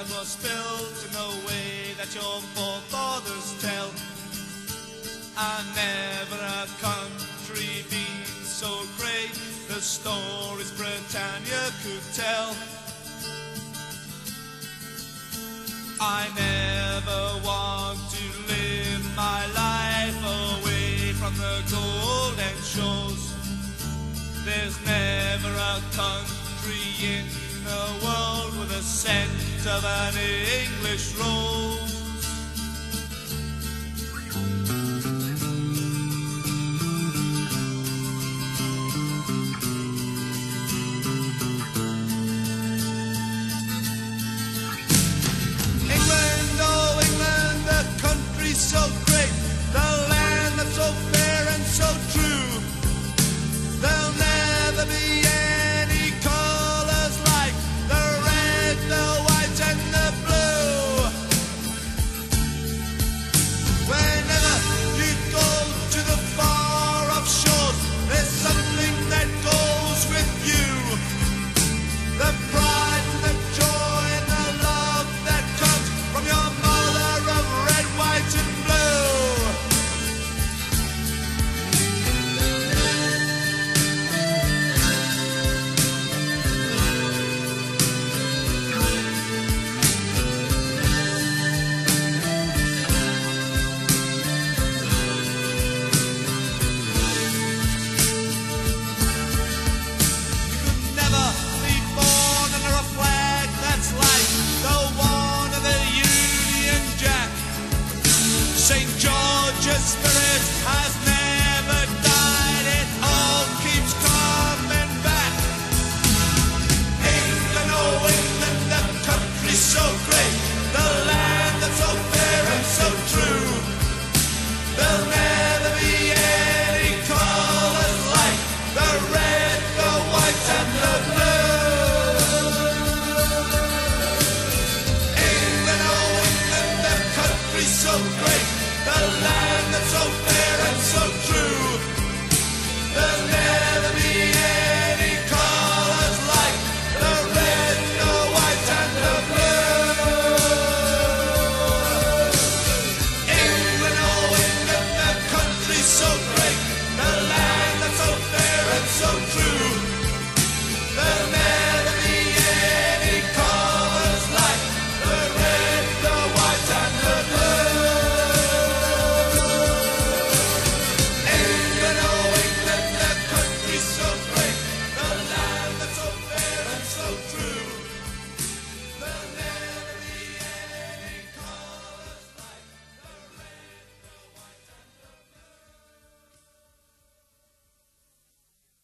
that was spilled in the way that your forefathers tell. And never a country been so great, the stories Britannia could tell. I never want to live my life away from the golden shores. There's never a country in the world with the scent of an English